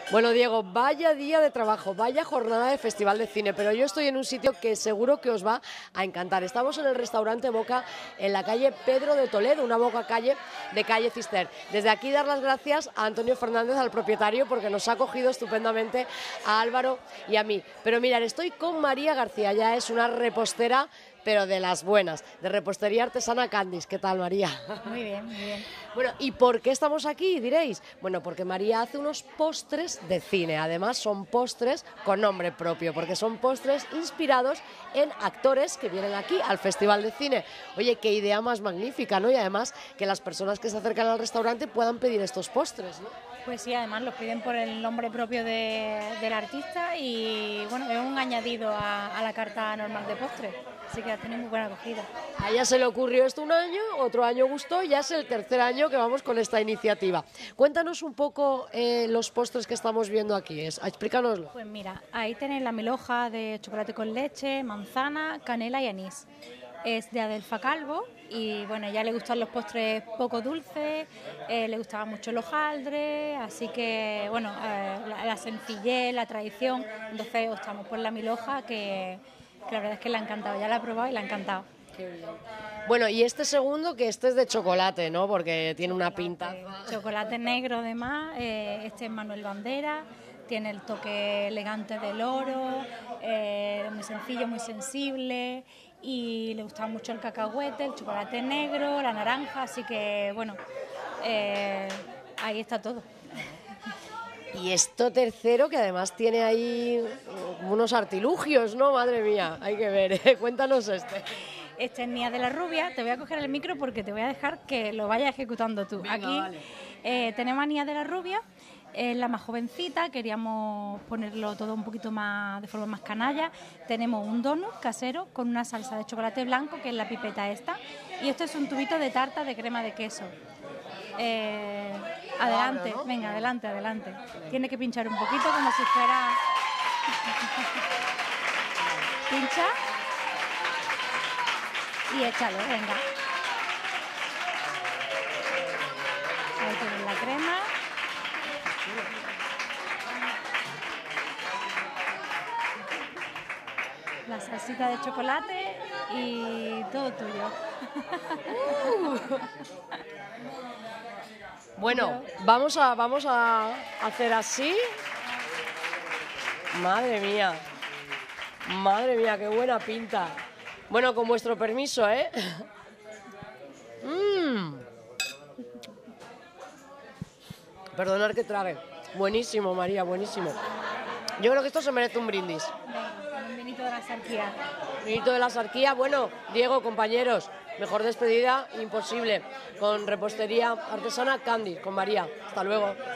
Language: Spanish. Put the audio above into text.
Bueno, Diego, vaya día de trabajo, vaya jornada de Festival de Cine, pero yo estoy en un sitio que seguro que os va a encantar. Estamos en el restaurante Boca, en la calle Pedro de Toledo, una Boca calle de calle Cister. Desde aquí dar las gracias a Antonio Fernández, al propietario, porque nos ha acogido estupendamente a Álvaro y a mí. Pero mirad, estoy con María García, ya es una repostera, pero de las buenas, de repostería artesana Candis. ¿Qué tal, María? Muy bien, muy bien. Bueno, ¿y por qué estamos aquí, diréis? Bueno, porque María hace unos postres de cine. Además, son postres con nombre propio, porque son postres inspirados en actores que vienen aquí al Festival de Cine. Oye, qué idea más magnífica, ¿no? Y además que las personas que se acercan al restaurante puedan pedir estos postres, ¿no? Pues sí, además los piden por el nombre propio del artista y bueno, es un añadido a la carta normal de postre, así que ha tenido muy buena acogida. A ella se le ocurrió esto un año, otro año gustó y ya es el tercer año que vamos con esta iniciativa. Cuéntanos un poco los postres que estamos viendo aquí, explícanoslo. Pues mira, ahí tenéis la milhoja de chocolate con leche, manzana, canela y anís. Es de Adelfa Calvo y bueno, ya le gustan los postres poco dulces, le gustaba mucho el hojaldre, así que bueno, la sencillez, la tradición, entonces optamos por la milhoja que la verdad es que le ha encantado, ya la he probado y le ha encantado. Qué bien. Bueno, y este segundo, que este es de chocolate, ¿no? Porque tiene una pinta. Chocolate negro además, este es Manuel Bandera, tiene el toque elegante del oro, muy sencillo, muy sensible y le gusta mucho el cacahuete, el chocolate negro, la naranja, así que bueno, ahí está todo. Y esto tercero, que además tiene ahí unos artilugios, ¿no? Madre mía, hay que ver, ¿eh? Cuéntanos este. Este es Nia de la Rubia, te voy a coger el micro porque te voy a dejar que lo vayas ejecutando tú. Venga, aquí vale. tenemos a Nia de la Rubia, es la más jovencita, queríamos ponerlo todo un poquito más de forma más canalla. Tenemos un donut casero con una salsa de chocolate blanco, que es la pipeta esta, y esto es un tubito de tarta de crema de queso. Adelante, ¿no? venga, adelante, adelante. Tiene que pinchar un poquito como si fuera... Pincha y échalo, venga. Ahí tienes la crema. La salsita de chocolate y todo tuyo. Bueno, vamos a hacer así. Madre mía, qué buena pinta. Bueno, con vuestro permiso, ¿eh? Perdonad que trague. Buenísimo, María, buenísimo. Yo creo que esto se merece un brindis. Venga, un vinito de la Sarquía. Vinito de la Sarquía. Bueno, Diego, compañeros, mejor despedida imposible. Con repostería artesana Candis, con María. Hasta luego.